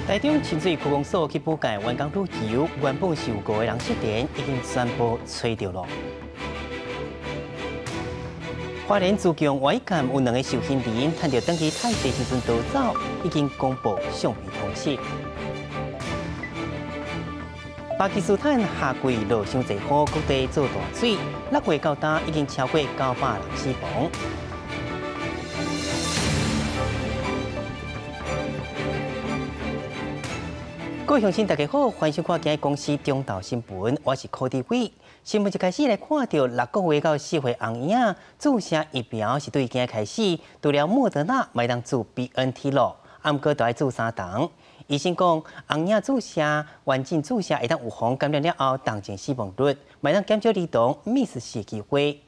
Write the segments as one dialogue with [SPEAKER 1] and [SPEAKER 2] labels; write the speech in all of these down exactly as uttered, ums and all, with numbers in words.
[SPEAKER 1] 台中清水区公所去补改湾港路游，原本是有五个人失联，已经全部找到了。花莲自强外港有两个受刑人，趁着登记泰地时阵逃走，已经公布橡皮通缉。巴基斯坦夏季落伤济雨，各地做大水，六月到今已经超过九百人死亡。各位乡亲，大家好，欢迎收看今日公司中道新闻，我是柯志伟。新闻一开始来看到六个月到四岁红婴仔注射疫苗是对今日开始，除了莫德纳，咪当注 B N T 咯，啊，毋过都要注三档。医生讲，红婴注射完整注射会当预防感染了后当前死亡率，咪当减少儿童 miss 死机会。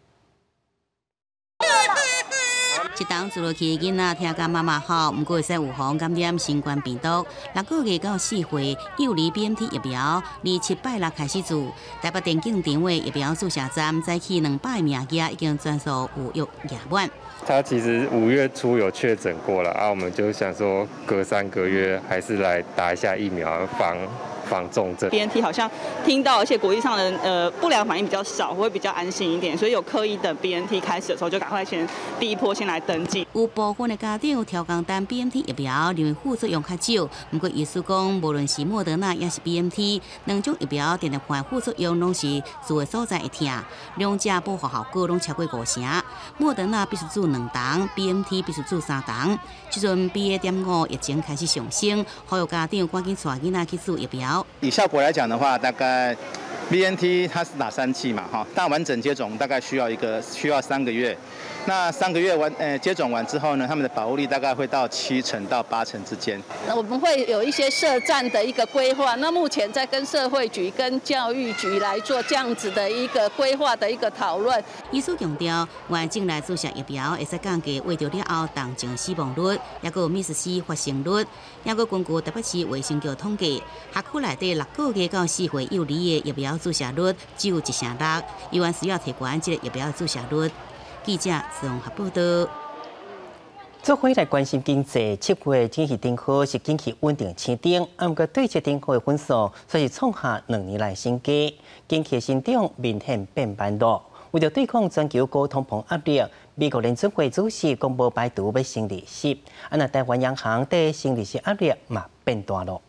[SPEAKER 2] 一档住落去的囡仔听讲妈妈好，毋过会使预防感染新冠病毒。六个月到四岁幼儿 B N T 疫苗，二七拜六开始注。台北电竞场的疫苗注射站早起两百名额已经全数预约额满。
[SPEAKER 3] 他其实五月初有确诊过了啊，我们就想说隔三个月还是来打一下疫苗防。防重症
[SPEAKER 4] B N T 好像听到，而且国际上的呃不良反应比较少，会比较安心一点，所以有刻意等 B N T 开始的时候，就赶快先第一波先来登记。
[SPEAKER 2] 有部分的家长调工单 B N T 疫苗，认为副作用较少。不过医师讲，无论是莫德纳也是 B N T， 两种疫苗定定看副作用拢是注的所在会痛，两者保护效果拢超过五成。莫德纳必须注两档 ，B N T 必须注三档。即阵 B A 点五疫情开始上升，呼吁家长赶紧带囡仔去注疫苗。
[SPEAKER 5] 以效果来讲的话，大概 B N T 它是打三剂嘛，哈，大完整接种大概需要一个需要三个月。那三个月完，呃，接种完之后呢，他们的保护力大概会到七成到八成之间。
[SPEAKER 6] 那我们会有一些设站的一个规划，那目前在跟社会局、跟教育局来做这样子的一个规划的一个讨论。
[SPEAKER 2] 医师强调，完整来注射疫苗会使降低为着了后当前死亡率，也个 miss 死发生率，也个根据台北市卫生局统计，辖区内底六个月到四岁幼儿的疫苗注射率只有一成六，有关需要提悬这个疫苗注射率。记者自综合报道。
[SPEAKER 1] 做回来关心经济，七月经济顶好是经济稳定青顶，啊，不过对这顶好的分数却是创下两年来新低，经济成长明显变慢落。为了对抗全球高通膨压力，美国联储会主席公布拜登要升利息，啊，那台湾央行对升利息压力嘛变大咯。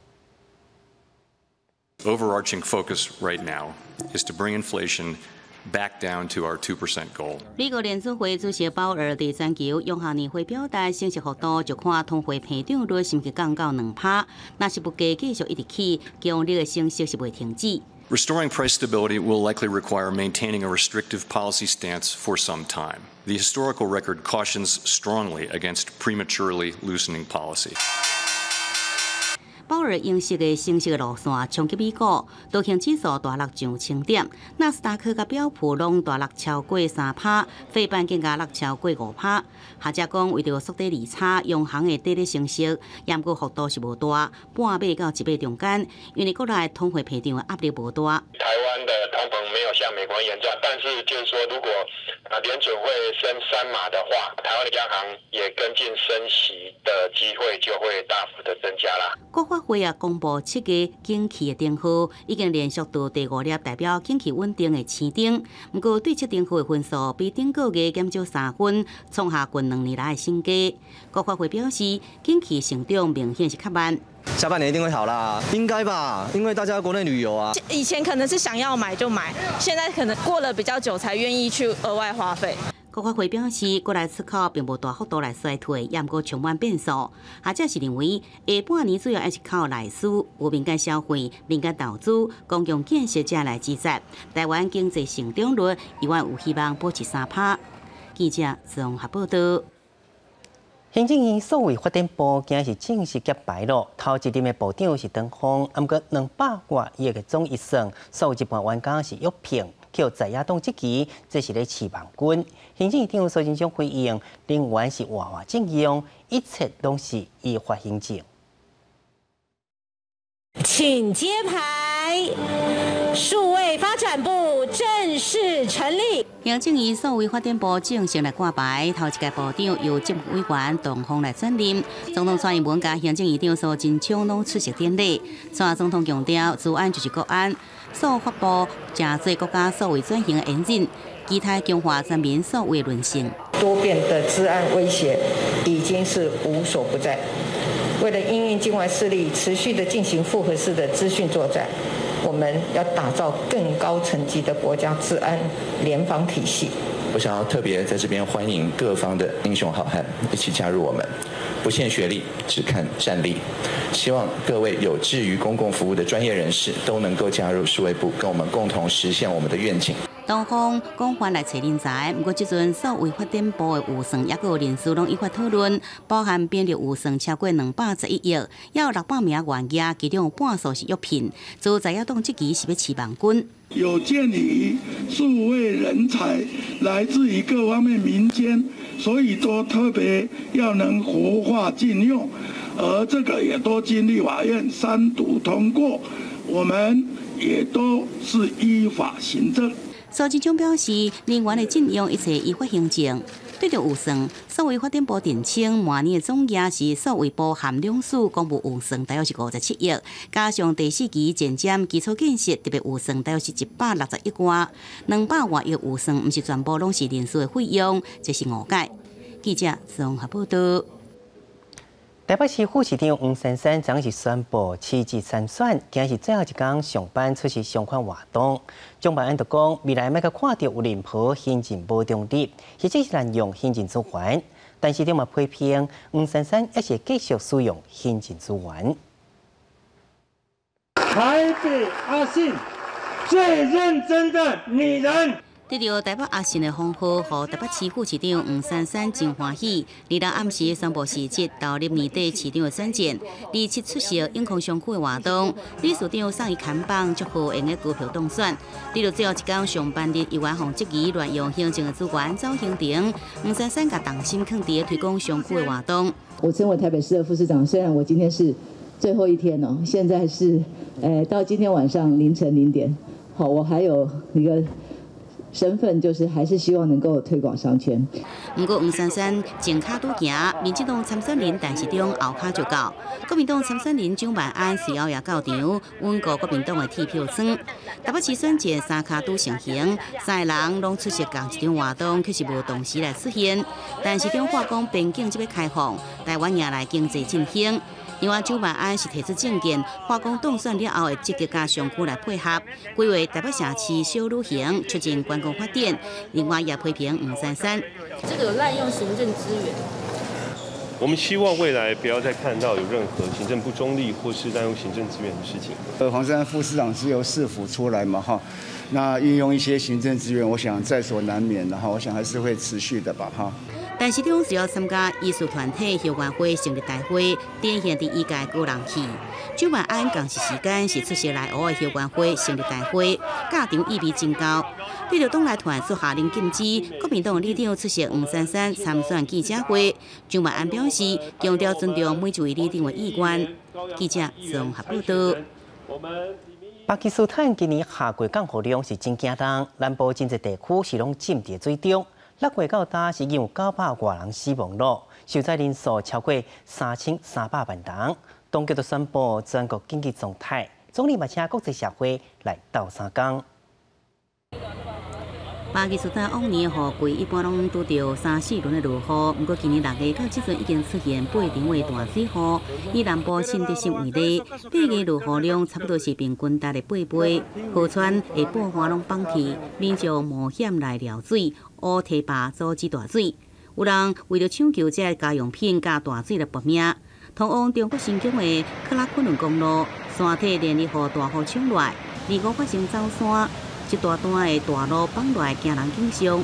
[SPEAKER 7] Overarching focus right now is to bring inflation back down to our two percent goal.
[SPEAKER 2] 美国联储会主席鲍尔第三球央行年会表达升息幅度，就看通货膨胀率是毋是降到两趴。若是物价继续一直起，强烈的升息是袂停止。
[SPEAKER 7] Restoring price stability will likely require maintaining a restrictive policy stance for some time. The historical record cautions strongly against prematurely loosening policy.
[SPEAKER 2] 鲍尔英式的升息的路线冲击美股，道琼指数大落上千点，纳斯达克甲标普拢大落超过三趴，费半更加落超过五趴。学者讲，为着缩短利差，央行的低利升息，不过幅度是无大，半倍到一倍中间，因为国内通货膨胀的压力无大。
[SPEAKER 8] 台湾的通膨没有像美国严重，但是就是说，如果呃联准会升三码的话，台湾的央行也跟进升息的机会就会大幅的增加啦。
[SPEAKER 2] 国发会也公布七个景气的灯号，已经连续到第五粒代表景气稳定的青灯。不过对七灯号的分数比顶个月减少三分，创下近两年来的新低。国发会表示，景气成长明显是较慢。
[SPEAKER 9] 下半年一定会好啦，应该吧？因为大家国内旅游啊，
[SPEAKER 10] 以前可能是想要买就买，现在可能过了比较久才愿意去额外花费。
[SPEAKER 2] 国发会表示，国内出口并无大幅度来衰退，也毋过充满变数。学者是认为，下半年主要还是靠内需、有民间消费、民间投资、公共建设者来支撑。台湾经济成长率依然有希望保持三趴。记者自综合报道。
[SPEAKER 1] 行政院数位发展部今日是正式揭牌咯，头一任的部长是邓峰，啊，毋过两百多亿的总预算，数一半员工是约聘。叫在野党这期，这是咧饲网军。行政院长苏贞昌回应，人员是活活正用，一切都是依法行政。
[SPEAKER 11] 请揭牌，数位发展部正式成立。
[SPEAKER 2] 行政院数位发展部正式来挂牌，头一届部长由政府委员唐凤来转任。总统蔡英文甲行政院长苏贞昌拢出席典礼。蔡总统强调，治安就是国安，数发布正做国家数位转型的引领，期待强化全民数位韧性。
[SPEAKER 11] 多变的治安威胁已经是无所不在。为了因应境外势力持续的进行复合式的资讯作战，我们要打造更高层级的国家治安联防体系。
[SPEAKER 12] 我想要特别在这边欢迎各方的英雄好汉一起加入我们，不限学历，只看战力。希望各位有志于公共服务的专业人士都能够加入数位部，跟我们共同实现我们的愿景。
[SPEAKER 2] 东方广泛来找人才，不过这阵数位发展部的预算也有人数拢依法讨论，包含编列预算超过两百十一亿，也有六百名员额，其中有半数是约聘。自在野党这期是要饲万军。
[SPEAKER 13] 有鉴于数位人才来自于各方面民间，所以都特别要能活化禁用，而这个也都经立法院三读通过，我们也都是依法行政。
[SPEAKER 2] 苏贞昌表示，人员的禁用一切依法行政。对着预算，数位发展部澄清，明年的总额是数位部含两署公务预算大约是五十七亿，加上第四期前瞻基础建设特别预算大约是一百六十亿元，两百多亿预算不是全部拢是人事的费用，这是误解。记者综合报道。
[SPEAKER 1] 台北市副市长黄珊珊昨是宣布辞职参选，今日是最后一天上班出席相关活动。蒋万安就讲，未来要阁看到有任何行政无中立，或者是滥用行政资源。但是，他嘛批评黄珊珊也是继续使用行政资源。
[SPEAKER 14] 台北阿信最认真的女人。
[SPEAKER 2] 得到台北阿信的封号，和台北市副市长黄珊珊真欢喜。二日暗时宣布辞职，投入年底市长的选战。二七出席永康商区的活动，理事长送伊看板，祝贺用的股票当选。得到最后一天上班日，有员防质疑乱用行政的资源走行程。黄珊珊甲重心放伫推广商区的活动。
[SPEAKER 15] 我身为台北市的副市长，虽然我今天是最后一天哦，现在是呃到今天晚上凌晨零点，好，我还有一个。身份就是还是希望能够推广商圈。
[SPEAKER 2] 不过黄珊珊前脚拄行，民进党参选人陈时中后脚就到，国民党参选人蒋万安随后也到场，稳固国民党的铁票仓。台北市选战三脚拄成行，三个人拢出席同一场活动，却是无同时来出现。陈时中话讲边境即要开放，台湾迎来经济振兴。另外，蒋万安是提出政见，化工当选了后会积极加商区来配合，规划台北社区小旅行，促进观光发展。另外，也批评黄珊珊，
[SPEAKER 16] 这个有滥用行政资源。
[SPEAKER 17] 我们希望未来不要再看到有任何行政不中立或是滥用行政资源的事情。
[SPEAKER 18] 呃，黄珊珊副市长是由市府出来嘛，哈，那运用一些行政资源，我想在所难免的哈，我想还是会持续的吧，哈。
[SPEAKER 2] 陈时中只要参加艺术团体校园会成立大会，展现第一届个人气。蒋万安同时时间是出席来湖的校园会成立大会，家场意味真高。对着党内团所下令禁止，国民党立长出席黄珊珊参选记者会，蒋万安表示强调尊重每一位立长的意愿。记者综合报道。
[SPEAKER 1] 巴基斯坦今年夏季降雨量是真惊人，南部真侪地区是拢浸在水中。六月到今是已经有九百外人死亡了，受灾人数超过三千三百万人。当局就宣布全国紧急状态，总理嘛请国际社会来斗相共。
[SPEAKER 2] 巴基斯坦往年的雨季一般拢拄着三四轮的落雨，不过今年六月到即阵已经出现八场的大水雨，以南部新德县为例，八月落雨量差不多是平均达的八倍，河川下半花拢放弃，民众冒险来撩水，乌堤坝阻止大水。有人为了抢救这些家用品，加大水来搏命。通往中国新疆的克拉昆仑公路，山体连日予大雨冲来，二五发生走山。一大段的大路崩落来，惊人景象。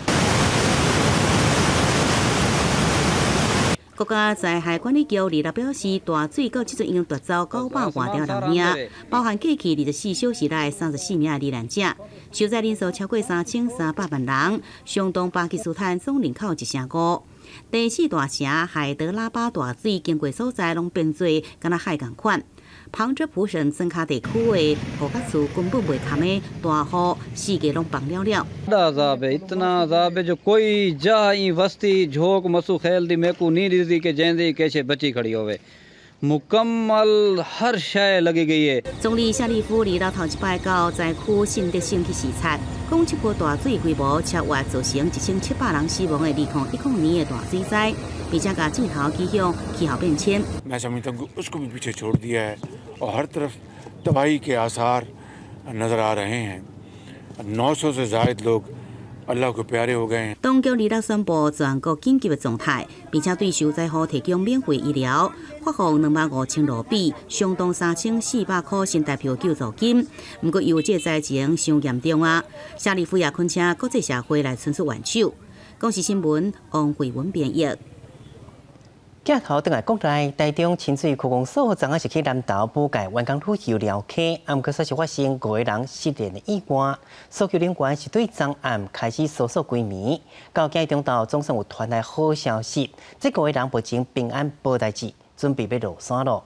[SPEAKER 2] 国家灾害管理局二日表示，大水到即阵已经夺走九百外条人命，包含过去二十四小时内三十四名罹难者，受灾人数超过三千三百万人，相当巴基斯坦总人口一成五。第四大城海德拉巴大水经过所在，拢变做敢若海共款。 旁遮普省增卡地区的河角厝根本袂堪的大雨，四界拢放了了。
[SPEAKER 19] इतना ज़्यादा जो कोई जा वस्ती झोंक मसू खेल दी मेरे को नींद दी के जैसे कैसे बची खड़ी होवे मुकम्मल हर शय लगी गई है。
[SPEAKER 2] 总理夏立夫离岛头一摆到灾区新德省去视察，讲这波大水规模超越造成一千七百人死亡的二零一零年的大水灾，并且甲镜头指向气候变迁。
[SPEAKER 20] मैं समझता हूँ उसको भी पीछे छोड़ दिया है और हर तरफ तबाही के आसार नजर आ रहे हैं। नौ सौ से ज़ायद लोग अल्लाह को प्यारे हो गए हैं。
[SPEAKER 2] 当局二日宣布全国紧急的状态，并且对受灾户提供免费医疗，发放两万五千卢比，相当三千四百块新台币救助金。不过，因为这灾情伤严重啊，夏立夫也恳请国际社会来伸出援手。公视新闻王慧文编译。
[SPEAKER 1] 镜头倒来国内，台中清水区公所昨仔是去南投补改员工旅游寮客，啊，毋过说是发生五个人失联的意外。搜救人员是对昨暗开始搜索归暝，到今日中昼总算有传来好消息，这五个人目前平安无代志，准备要落山咯。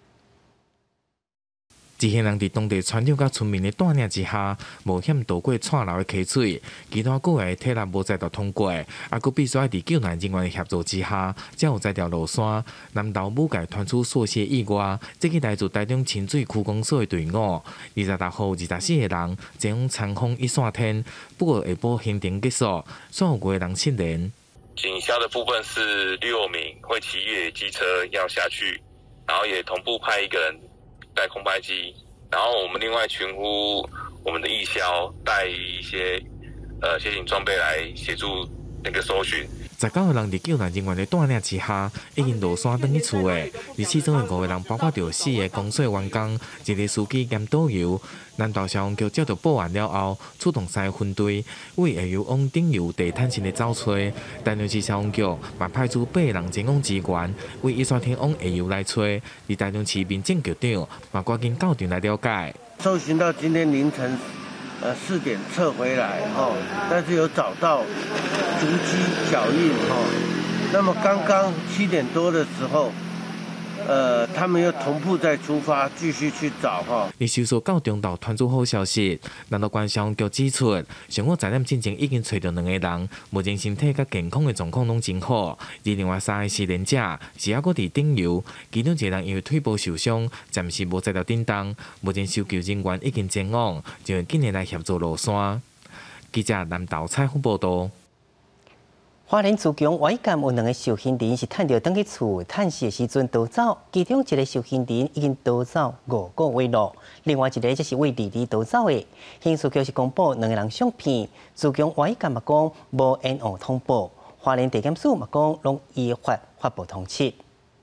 [SPEAKER 21] 一行人伫当地船长甲村民的带领之下，冒险渡过串流的溪水，其他个个体力无再度通过，啊，佫必须要伫救援人员的协助之下，才有再条落山。南投武界传出缩写意外，这个来自台中清水区公所的队伍，二十六号二十四个人前往长风一线天，不过下晡行程结束，所有五个人失联。
[SPEAKER 22] 警消的部分是六名会骑越野机车要下去，然后也同步派一个人。 带空拍机，然后我们另外群呼我们的义消带一些呃协警装备来协助那个搜寻。
[SPEAKER 21] 十九个人伫救援人员的带领之下，已经落山返去厝的。而其中的五个人包括着四个公所员工、一个司机兼导游。南投消防局接到报案了后，出动三个分队为下游往顶游地探线的找找。台中市消防局嘛派出八个人前往支援，为一线天往下游来找。而台中市民政局长嘛赶紧到场来了解。
[SPEAKER 23] 搜寻到今天凌晨。 呃，四点撤回来哦，但是有找到足迹脚印哦。那么刚刚七点多的时候，呃，他们又同步再出发，继续去找哈。
[SPEAKER 21] 而收索到中岛传出好消息，南投县消防局指出，上午十点之前已经找到两个人，目前身体甲健康的状况拢真好。而另外三个失联者是还阁伫顶游，其中一个人因为腿部受伤，暂时无在到顶动。目前搜救人员已经前往，就会今日来协助落山。记者南投采访报道。
[SPEAKER 1] 花莲自强外干有两个受刑人是趁着返去厝探视的时阵逃走，其中一个受刑人已经逃走五个月了，另外一个则是为离离逃走的。刑事局是公布两个人相片，自强外干嘛讲无延误通报，花莲地检署嘛讲拢依法发布通缉。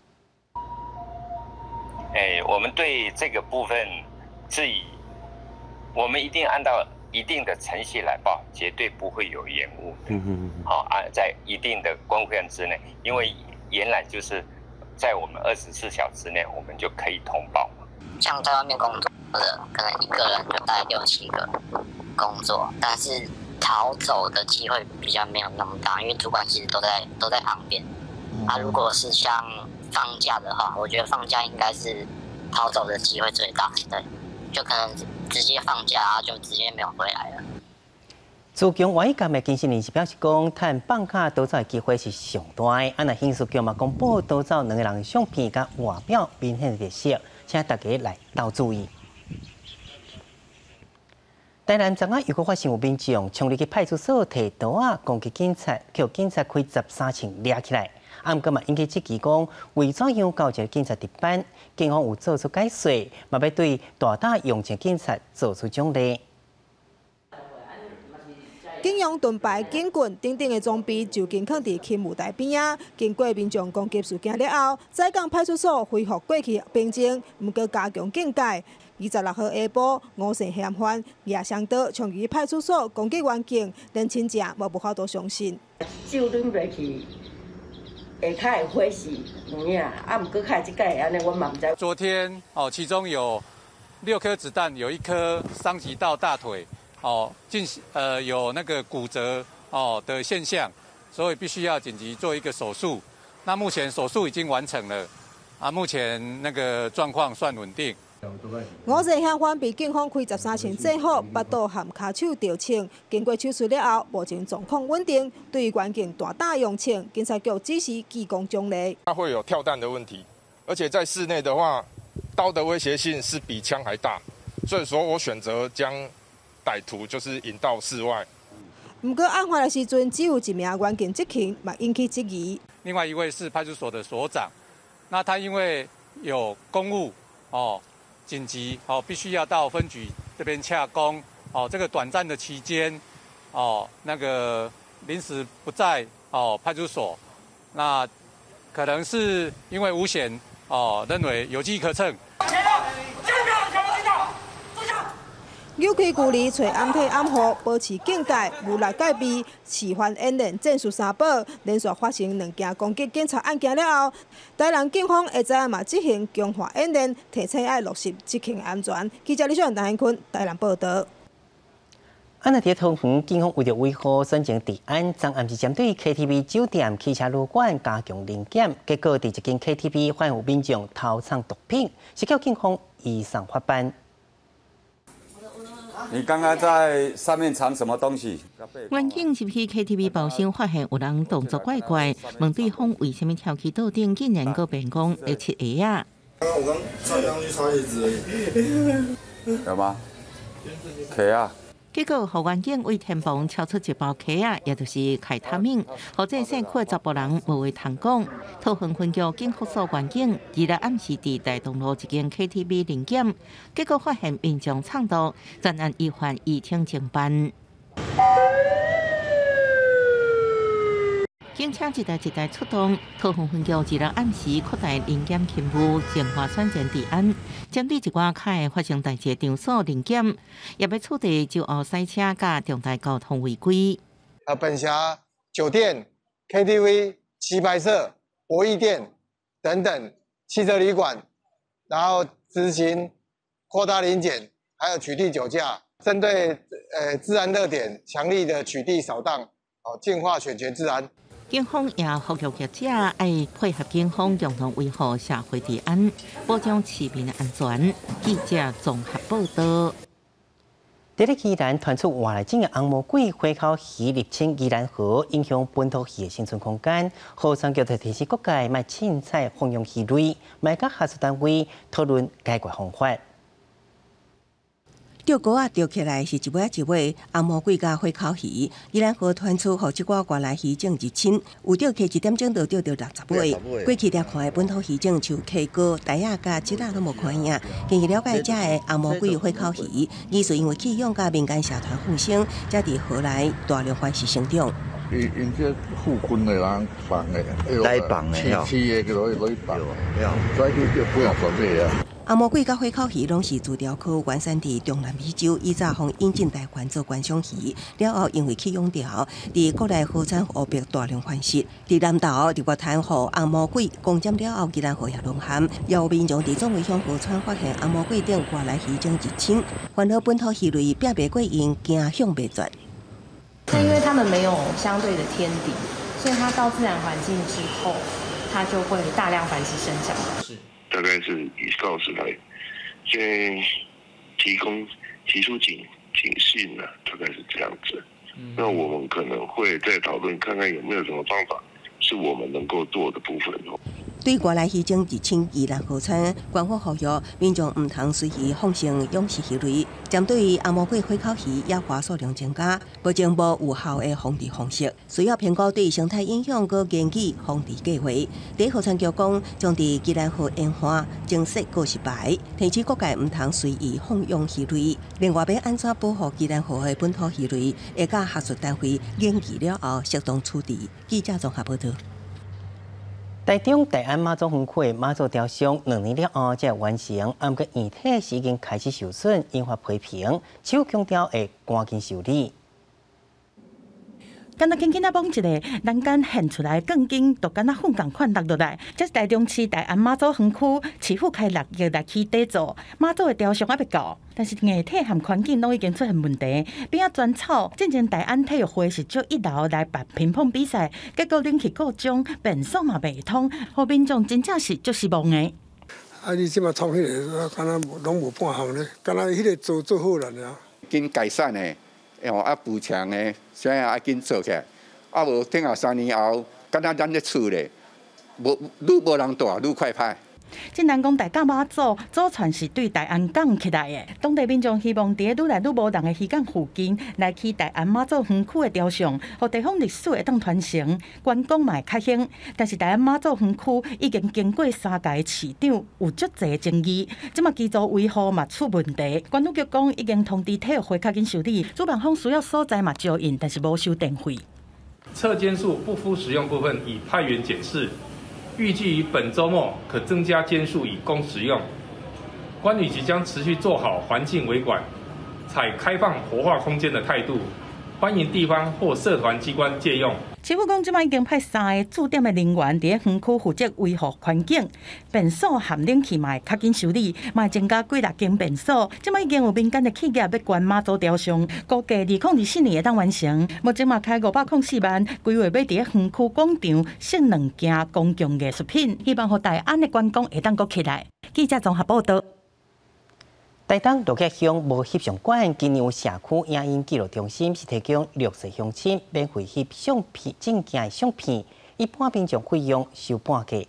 [SPEAKER 24] 哎，我们对这个部分是以我们一定按照。 一定的程序来报，绝对不会有延误的。嗯嗯好啊，在一定的公费之内，因为延揽就是在我们二十四小时内，我们就可以通报。
[SPEAKER 25] 像在外面工作的，可能一个人就带六七个工作，但是逃走的机会比较没有那么大，因为主管其实都在都在旁边。啊，如果是像放假的话，我觉得放假应该是逃走的机会最大，对，就可能。 直接放假，然后就直接没有回来了。
[SPEAKER 1] 自强外监的经纪人是表示讲，趁放假逃走的机会是上大的。啊，那刑事局嘛公布逃走两个人的相片甲外表明显的特色，请大家来多注意。台南昨仔又阁发生有民众冲入去派出所摕刀啊攻击警察，叫警察开十三枪掠起来。 啊，毋过嘛，引起质疑讲，为怎样交一个警察值班？警方有做出解释，嘛要对大打用钱警察做出奖励。
[SPEAKER 26] 警用盾牌、警棍等等的装备就近放伫勤务台边啊。经过民众攻击事件了后，再港派出所恢复过去平静，毋过加强警戒。二十六号下晡，五姓嫌犯也相刀冲入派出所攻击员警，连亲戚无无法度相信。
[SPEAKER 27] 手拎落去。 下骹会火是有影，啊，毋过开即届安尼，我嘛毋知。
[SPEAKER 28] 昨天哦，其中有六颗子弹，有一颗伤及到大腿，哦，进呃有那个骨折哦的现象，所以必须要紧急做一个手术。那目前手术已经完成了，啊，目前那个状况算稳定，
[SPEAKER 26] 五个嫌犯被警方开十三枪制服，腹肚含骹手吊枪。经过手术了后，目前状况稳定。对于环境大打用枪，警察局指示技工奖励。
[SPEAKER 3] 它会有跳弹的问题，而且在室内的话，刀的威胁性是比枪还大，所以说我选择将歹徒就是引到室外。
[SPEAKER 26] 不过案发的时阵，只有一名环境执勤，嘛引起质疑。
[SPEAKER 28] 另外一位是派出所的所长，那他因为有公务哦。紧急哦，必须要到分局这边洽公哦。这个短暂的期间哦，那个临时不在哦派出所，那可能是因为无险哦，认为有机可乘。
[SPEAKER 26] 扭开距离，找暗体暗号，保持警戒，无力戒备，示范演练战术三宝，连续发生两件攻击警察案件了后，台南警方下早嘛执行强化演练，提醒要落实执勤安全。记者李小陈、陈坤台南报道。
[SPEAKER 1] 安那伫桃园，警方为着维护选情治安，昨暗时针对 K T V、酒店、汽车旅馆加强临检，结果伫一间 K T V 发现有民众偷藏毒品，是叫警方依上发办。
[SPEAKER 4] 你刚刚在上面藏什么东西？
[SPEAKER 5] 原警入去 K T V 包厢，发现有人动作怪怪，问对方为什么跳起桌顶，竟然搁变讲会切鞋啊？
[SPEAKER 6] 我刚穿上去擦鞋子而已。
[SPEAKER 4] 有吗？K 啊！
[SPEAKER 5] 结果，互原警为天房敲出一包 K 啊，也就是凯他命，或者姓苦的查甫人无话通讲。桃园分局警副所原警二日暗时伫大东路一间 K T V 临检，结果发现民众藏毒，专案依法移厅侦办。警车一台一台出动，桃园分局二日暗时扩大临检勤务，强化选前治安。针对一寡卡会发生代志场所临检，也要处理酒后塞车甲重大交通违规。
[SPEAKER 6] 呃，本辖酒店、K T V、棋牌社、博弈店等等汽车旅馆，然后执行扩大临检，还有取缔酒驾，针对呃治安热点，强力的取缔扫荡，哦，净化选前治安。
[SPEAKER 5] 警方也呼吁业者要配合警方，共同维护社会治安，保障市民的安全。记者综合报道。
[SPEAKER 1] 伫咧宜兰传出外来种的红魔鬼花口鱼入侵宜兰河，影响本土鱼的生存空间。河川局就提醒各界莫凊彩放养鱼类，莫甲下属单位讨论解决方法。
[SPEAKER 7] 钓钩啊，钓起来是一尾一尾红魔鬼甲花口鱼。宜兰河传出，互即寡外来鱼种入侵，有钓起一点钟就钓到六十尾。过去掠看的本土鱼种像溪哥、台亚甲蜇仔都无看影。根据了解，遮的红魔鬼花口鱼，伊是因为弃养甲民间社团附生，才伫河内大量繁殖生长。
[SPEAKER 8] 因因这附近的人放的，来放的，饲饲的就落去落去放，所以就不要准备啊。
[SPEAKER 7] 红魔鬼甲花口鱼拢是自条科原产地中南美洲，以早从引进台湾做观赏鱼，了后因为弃养掉，伫国内河川河壁大量繁殖。伫南投、伫外滩河红魔鬼攻占了后，宜兰河也沦陷，也有民众伫总围乡河川发现红魔鬼等外来鱼种入侵，烦恼本土鱼类避袂过因，惊向袂绝。
[SPEAKER 9] 那因为它们没有相对的天敌，所以它到自然环境之后，它就会大量繁殖生长。
[SPEAKER 10] 是。大概是以告示来，现在提供提出警警讯呢，大概是这样子。嗯、那我们可能会再讨论，看看有没有什么方法是我们能够做的部分哦。
[SPEAKER 7] 对外来鱼种入侵宜兰河川，官方呼吁民众唔通随意放生养殖鱼类。针对于红魔鬼花口鱼野花数量增加，目前无有效的防治方式，需要评估对生态影响和研究防治计划。第河川局讲，将伫宜兰河沿岸增设告示牌，提醒各界唔通随意放养鱼类。另外，要安怎保护宜兰河的本土鱼类，会甲学术单位研议了后适当处理。记者综合报道。
[SPEAKER 1] 台中大安妈祖园区妈祖雕像两年了后才完成，不过遗体是已经开始受损，引发批评。市府强调会赶紧修理。
[SPEAKER 29] 敢若轻轻啊绑一个，人间现出来更紧，就敢若粉共款落落来。这是台中市大安妈祖园区市府开六月来起底座，妈祖的雕像还未到，但是硬体和环境拢已经出现问题。边啊转草，进前大安体育会是借一楼来办乒乓比赛，结果引起各种变数嘛未通，互民众真正是足失望的。
[SPEAKER 11] 啊，你即马创迄个，敢若拢无半项咧，敢若迄个做做好了了。
[SPEAKER 12] 紧改善的，哦啊补强的，啥啊紧做起来，啊无等下三年后，敢若咱咧厝咧，无愈无人住，愈快歹。
[SPEAKER 29] 真难讲，大甲妈祖祖传是对大安港起来的。当地民众希望伫愈来愈无人的渔港附近来起大安妈祖园区的雕像，互地方历史会当传承，观光嘛会较兴。但是大安妈祖园区已经经过三届市长，有足侪争议，即马基础维护嘛出问题。管理局讲已经通知体育会较紧修理，主办方需要所在嘛招引，但是无收电费。
[SPEAKER 13] 测间数不敷使用部分已派员检视。预计于本周末可增加间数以供使用。观旅局将持续做好环境维管，采开放活化空间的态度，欢迎地方或社团机关借用。
[SPEAKER 29] 市府讲，即摆已经派三个驻点的人员伫园区负责维护环境，便所含冷气嘛会较紧修理，嘛会增加几六间便所。即摆已经有民间的企业要关妈祖雕像，估计二零二四年会当完成。目前嘛开五百零四万，规划要伫园区广场设两件公共艺术品，希望互大安的观光会当阁起来。记者综合报道。台东鹿角乡无翕相馆今年有社区影音记录中心是提供绿色乡亲免费翕相片、证件的相片，一般民众费用收半价。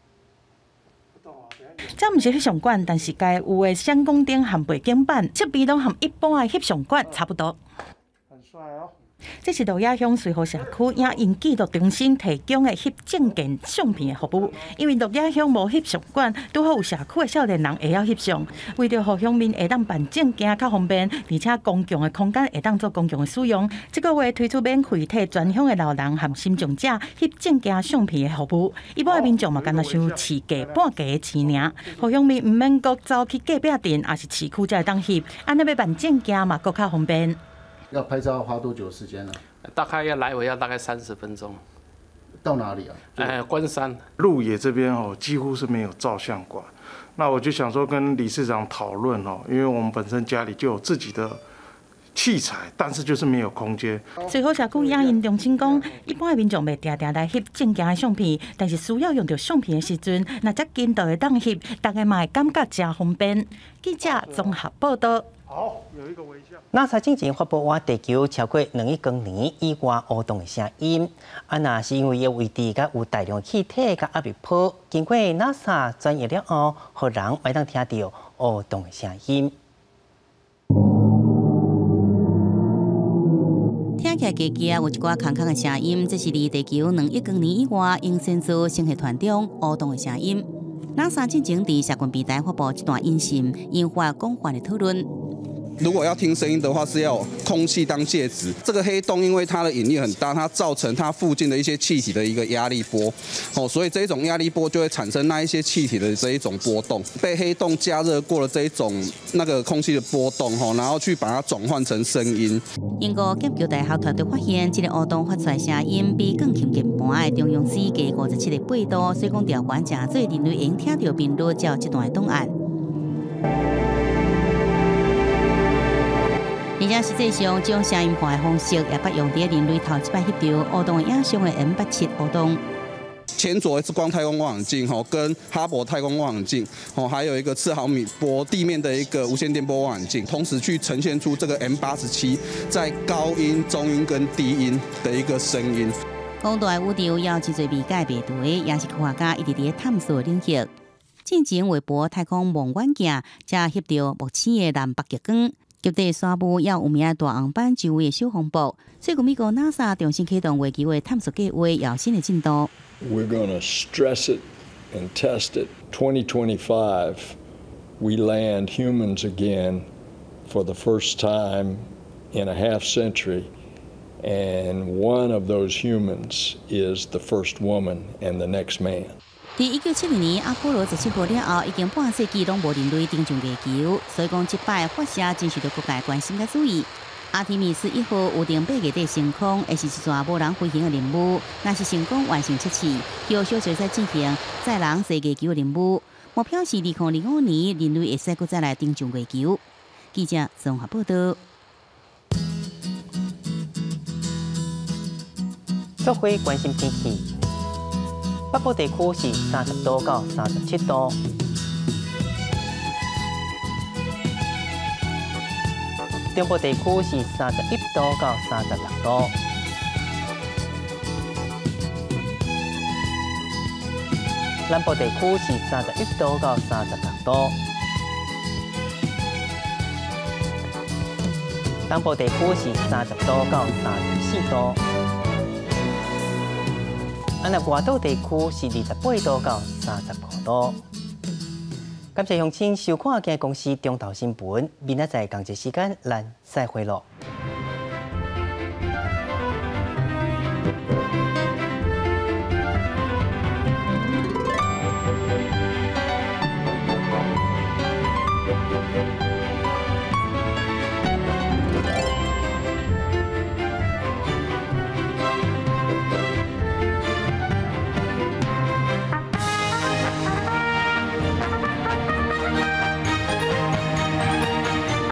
[SPEAKER 29] 这毋是翕相馆，但是该有的闪光灯和背景板设备拢和一般的翕相馆差不多。很帅哦！这是鹿野乡随和社区影音记录中心提供的翕证件相片的服务。因为鹿野乡无翕相馆，拄好有社区的少年人会晓翕相，为着互乡民会当办证件较方便，而且公共的空间会当做公共的使用。这个月推出免费替专乡的老人和心障者翕证件相片的服务，一般的民众嘛，干那收市价半价的钱尔，互乡民毋免阁走去隔壁店，也是市区才会当翕，安尼要办证件嘛，阁较方便。
[SPEAKER 14] 要拍照花多久时间呢？
[SPEAKER 15] 大概要来回要大概三十分钟。
[SPEAKER 14] 到哪里啊？
[SPEAKER 15] 呃，关山
[SPEAKER 16] 鹿野这边哦，几乎是没有照相馆。那我就想说跟理事长讨论哦，因为我们本身家里就有自己的器材，但是就是没有空间。
[SPEAKER 29] 随后社区影音中心讲，一般的民众袂定定来翕证件的相片，但是需要用到相片的时阵，那则紧就会当翕，大家嘛会感觉真方便。记者综合报道。
[SPEAKER 16] 好，有一个微笑。
[SPEAKER 1] NASA 之前发布换地球超过两亿光年以外活动的声音，啊，那是因为伊位置甲有大量气体甲压力波，经过 NASA 专业了后，互人会当听到活动的声音。
[SPEAKER 2] 听起来加加有一寡空空的声音，这是离地球两亿光年以外，因先做星系团中活动的声音。NASA 之前伫社群平台发布这段音讯，引发广泛的讨论。
[SPEAKER 17] 如果要听声音的话，是要有空气当介质。这个黑洞因为它的引力很大，它造成它附近的一些气体的一个压力波，哦，所以这一种压力波就会产生那一些气体的这一种波动，被黑洞加热过了这一种那个空气的波动，哦，然后去把它转换成声音。
[SPEAKER 2] 英国剑桥大学团队发现，这个活动发出来声音比更轻键盘的中央时加五十七个倍度，所以讲调关正做人类会用听到频率照这段档案。而且实际上，这种声音化的方式也捌用在人类头一摆翕到活动的影像的 M 八七活动。
[SPEAKER 17] 前左 X 光太空望远镜，哈，跟哈勃太空望远镜，哦，还有一个次毫米波地面的一个无线电波望远镜，同时去呈现出这个 M 八十七在高音、中音跟低音的一个声音。
[SPEAKER 2] 广大的宇宙要真侪未解谜题，也是科学家一直伫探索领域。进前微波太空望远镜，才翕到目前的南北极光。极地沙漠也有名的大红斑周围的小风暴，所以美国 NASA 重新启动月球的探索计划，有新的进度。
[SPEAKER 18] We're going to stress it and test it. twenty twenty-five, we land humans again for the first time in a half century, and one of those humans is the first woman and the next man.
[SPEAKER 2] 伫一九七二年阿波罗十七号了后，已经半世纪拢无人类登上月球，所以讲这摆发射真受到国界关心甲注意。阿提米斯一号有定八月底升空，会是一桩无人飞行的任务。若是成功完成测试，后续就再进行载人坐月球的任务。目标是二零二五年人类会使阁再来登上月球。记者综合报道。
[SPEAKER 1] 社会关心天气。北部地区是三十度到三十七度， 中部地区是三十一度到三十六度。南部地区是三十一度到三十六度。东部地区是三十度到三十四度。安那外岛地区是二十八度到三十五度。感谢乡亲收看今日公司中岛新闻，明仔载同一时间咱再会咯。